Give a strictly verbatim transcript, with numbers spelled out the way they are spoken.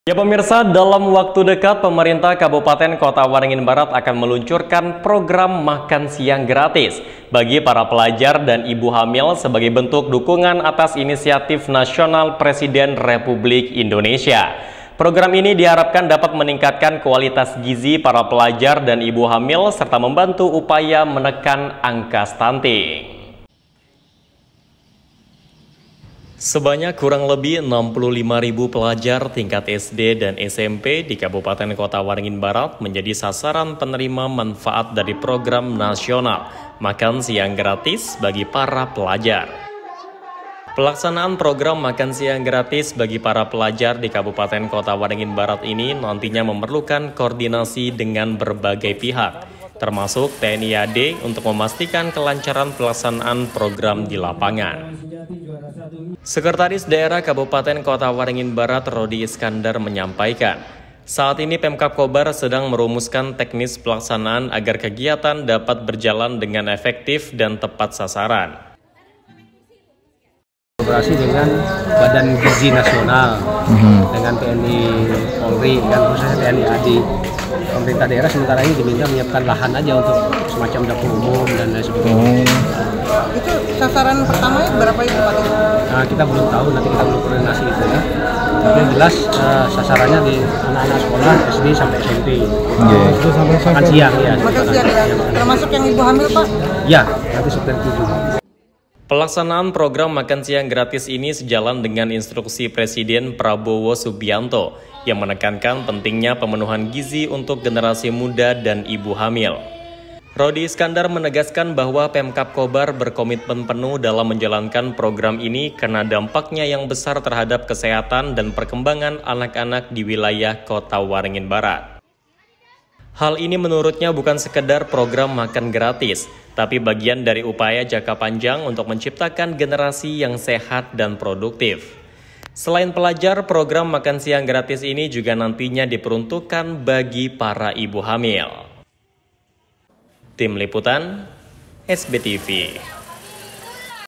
Ya pemirsa, dalam waktu dekat pemerintah Kabupaten Kota Waringin Barat akan meluncurkan program makan siang gratis bagi para pelajar dan ibu hamil sebagai bentuk dukungan atas inisiatif nasional Presiden Republik Indonesia. Program ini diharapkan dapat meningkatkan kualitas gizi para pelajar dan ibu hamil serta membantu upaya menekan angka stunting. Sebanyak kurang lebih enam puluh lima ribu pelajar tingkat S D dan S M P di Kabupaten Kota Waringin Barat menjadi sasaran penerima manfaat dari program nasional makan siang gratis bagi para pelajar. Pelaksanaan program makan siang gratis bagi para pelajar di Kabupaten Kota Waringin Barat ini nantinya memerlukan koordinasi dengan berbagai pihak, termasuk T N I A D untuk memastikan kelancaran pelaksanaan program di lapangan. Sekretaris Daerah Kabupaten Kota Waringin Barat Rodi Iskandar menyampaikan, saat ini Pemkab Kobar sedang merumuskan teknis pelaksanaan agar kegiatan dapat berjalan dengan efektif dan tepat sasaran. Kolaborasi dengan Badan Gizi Nasional, mm-hmm. dengan T N I Polri, dan khususnya T N I A D. Pemerintah daerah sementara ini diminta menyiapkan lahan aja untuk semacam dapur umum dan lain sebagainya. Oh. Itu sasaran pertamanya berapa itu Pak? Nah, kita belum tahu, nanti kita belum koordinasi itu ya. Tapi yang jelas uh, sasarannya di anak-anak sekolah S D sampai S M P. Yeah. Itu sampai makan siang ya. Makan siang ya. Termasuk yang ibu hamil Pak? Ya, nanti seperti itu. Pelaksanaan program makan siang gratis ini sejalan dengan instruksi Presiden Prabowo Subianto yang menekankan pentingnya pemenuhan gizi untuk generasi muda dan ibu hamil. Rodi Iskandar menegaskan bahwa Pemkab Kobar berkomitmen penuh dalam menjalankan program ini karena dampaknya yang besar terhadap kesehatan dan perkembangan anak-anak di wilayah Kota Waringin Barat. Hal ini menurutnya bukan sekedar program makan gratis, tapi bagian dari upaya jangka panjang untuk menciptakan generasi yang sehat dan produktif. Selain pelajar, program makan siang gratis ini juga nantinya diperuntukkan bagi para ibu hamil. Tim Liputan S B T V.